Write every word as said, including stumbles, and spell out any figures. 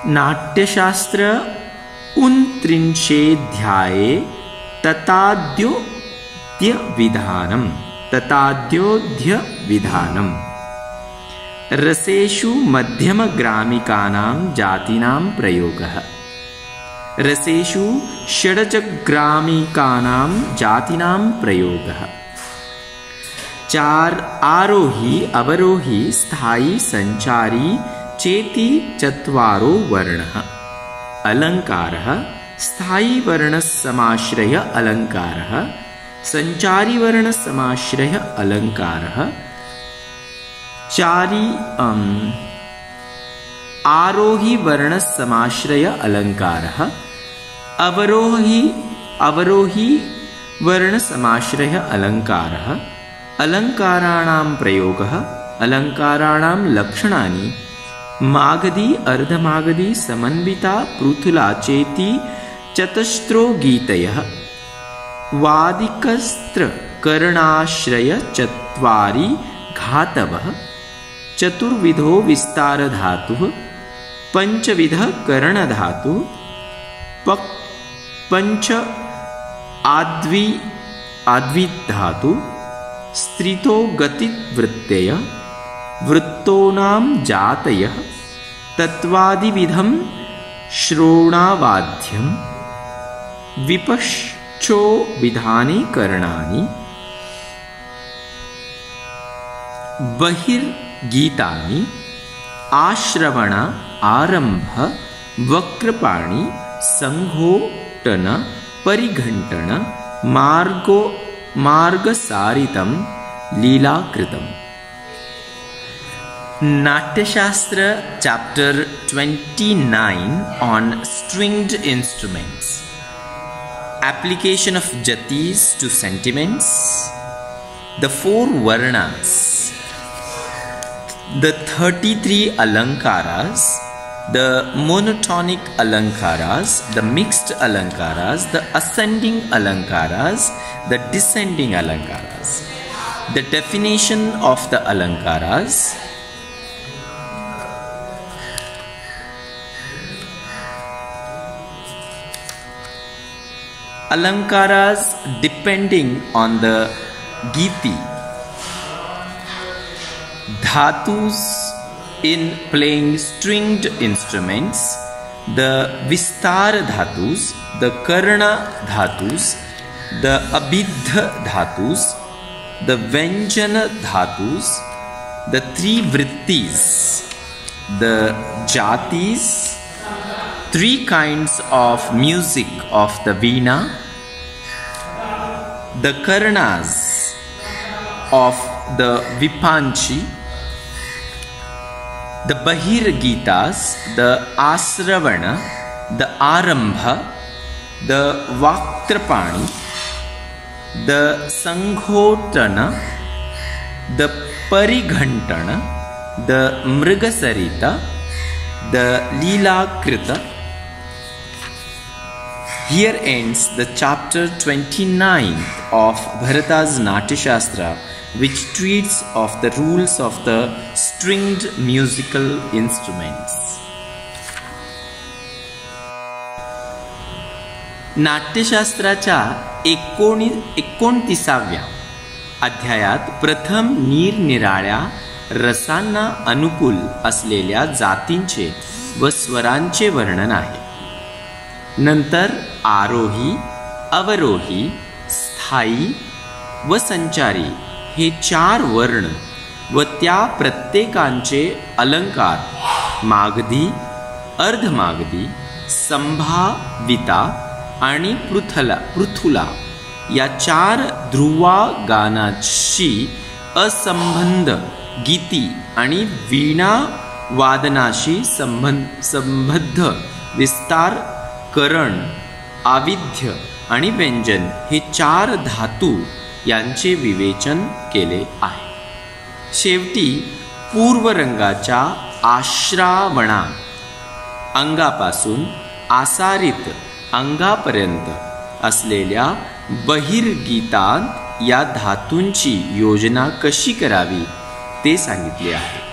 नाट्यशास्त्र ऊनत्रिंशेऽध्याये तताद्योद्यविधानम् तताद्योद्यविधानम् रसेषु मध्यमग्रामिकानां जातीनां प्रयोगः। रसेषु षड्जग्रामिकानां जातीनां प्रयोगः। चार आरोही अवरोही स्थायी संचारी चेति चत्वारो वर्णः। अलंकारः स्थायी वर्णसमाश्रय अलंकारः, संचारी वर्णसमाश्रय अलंकारः। चारी अं, आरोही वर्णसमाश्रय अलंकारः, अवरोही अवरोही वर्णसमाश्रय अलंकारः। अलंकाराणां प्रयोगः। अलंकाराणां लक्षणानि मागधी अर्धमागधी समन्विता पृथुला चेति चतस्रो गीतयः। वादिकस्त्र कर्णाश्रय चत्वारि घातवः। चतुर्विधो विस्तार धातुः। पंचविध कर्ण धातुः। पक् पंच आद्वि आद्वित धातु। स्त्रितो गतिवृत्तय वृत्तोनां जातयः। तत्वादिविधं श्रोणावाद्यं विपश्चो विधाने करणानि। बहिर्गीतानि आश्रवण आरंभ वक्रपाणि संघोटन परिघंटन मार्गो मार्गसारितं लीलाकृतम्। नाट्यशास्त्र chapter twenty-nine on stringed instruments. Application of jatis to sentiments. The four varnas. The thirty-three alankaras. The monotonic alankaras, the mixed alankaras, the ascending alankaras, the descending alankaras. The definition of the alankaras. Alankaras depending on the giti. Dhatus in playing stringed instruments. The Vistara Dhatus, the Karna Dhatus, the Abhidha Dhatus, the Vyanjana Dhatus, the three Vrittis, the Jatis, three kinds of music of the Veena, the Karnas of the Vipanchi, the Bahirgitas, the Asravana, the Arambha, the Vaktrapani, the Sanghotana, the Parighantana, the Mrigasarita, the Leelakrita. Here ends the chapter twenty-nine of Bharata's Natyashastra, which treats of the rules of the stringed musical instruments. नाट्यशास्त्राच्या एकोणी एकोणतीसाव्या अध्यायात प्रथम निरनिराळ्या रसांना अनुकूल असलेल्या जातींचे व स्वरांचे वर्णन आहे. नंतर आरोही, अवरोही, स्थायी व संचारी हे चार वर्ण व त्या प्रत्येकांचे अलंकार मागधी, अर्धमागधी, संभाविता आणि पृथला पृथुला या चार ध्रुवागानाशी असंबंध गीती आणि वीणा वादनाशी संबंध संबद्ध विस्तार, करण, आविध्य आणि व्यंजन हे चार धातू यांचे विवेचन केले आहे. शेवटी पूर्वरंगाच्या आश्रावणा अंगापासून आसारित अंगापर्यंत असलेल्या बहिर्गीतांत या धातूंची योजना कशी करावी ते सांगितले आहे.